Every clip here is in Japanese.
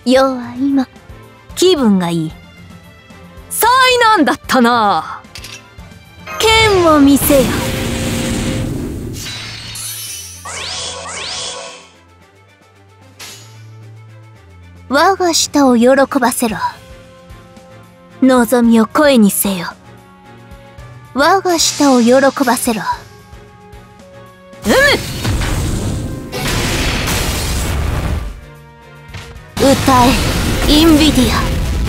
要は今気分がいい。 災難だったな。 剣を見せよ。我が舌を喜ばせろ。望みを声にせよ。我が舌を喜ばせろ。歌え、インビディア。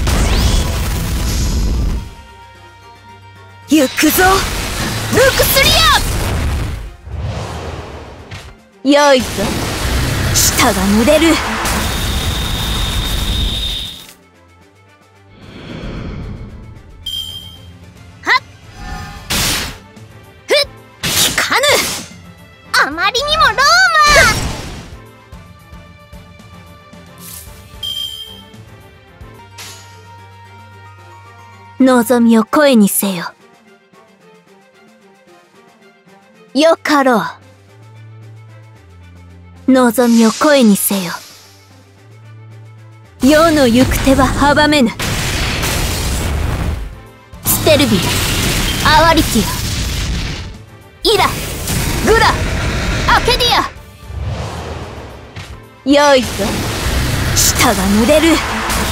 行くぞ、ルクスリア。 よいぞ、舌が濡れる。あまりにもローマ。望みを声にせよ。よかろう。望みを声にせよ。世の行く手は阻めぬ。ステルビル、アワリティア、イラ、グラ、アケディア。よいぞ、舌が濡れる。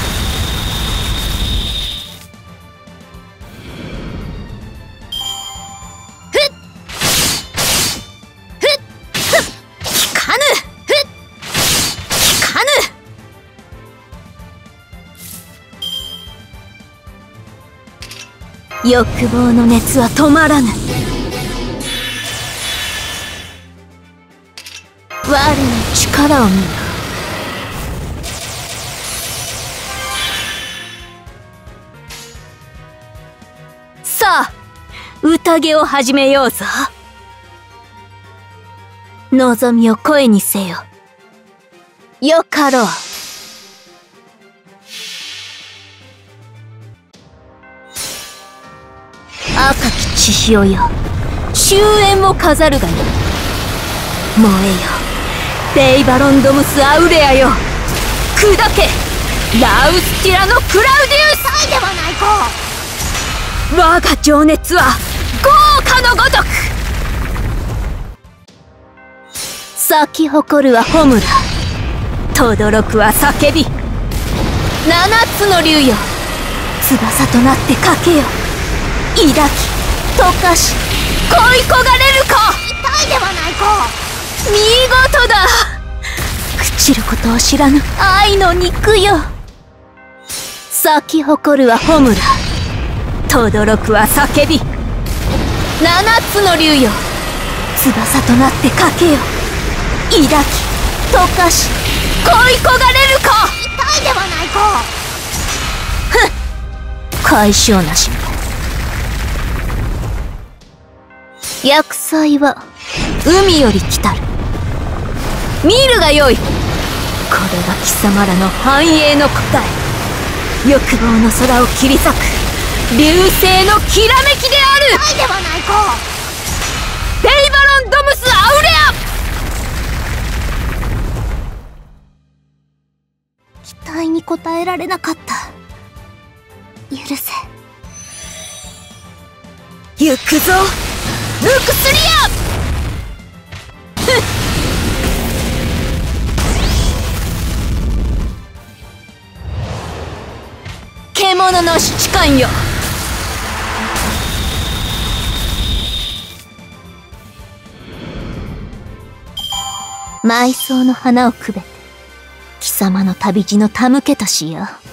欲望の熱は止まらぬ。我の力を見よ。さあ、宴を始めようぞ。望みを声にせよ。よかろう。赤き血潮よ、終焉を飾るがよ。燃えよ、レイバロンドムス・アウレアよ。砕け、ラウスティラのクラウディウス。ではないか。我が情熱は豪華のごとく。咲き誇るはホムラ、轟くは叫び。七つの竜よ、翼となってかけよ。抱き、溶かし、恋焦がれるか。痛いではないか。見事だ。朽ちることを知らぬ愛の肉よ。咲き誇るはホムラ、轟くは叫び。七つの竜よ、翼となってかけよ。抱き、溶かし、恋焦がれるか。痛いではないか。ふん、解消なし。厄災は海より来たる。見るがよい。これが貴様らの繁栄の答え。欲望の空を切り裂く流星のきらめきである。ではないか。レイバロンドムス・アウレア。期待に応えられなかった。許せ。行くぞ、ルクスリア。獣の七冠よ。埋葬の花をくべて貴様の旅路の手向けとしよう。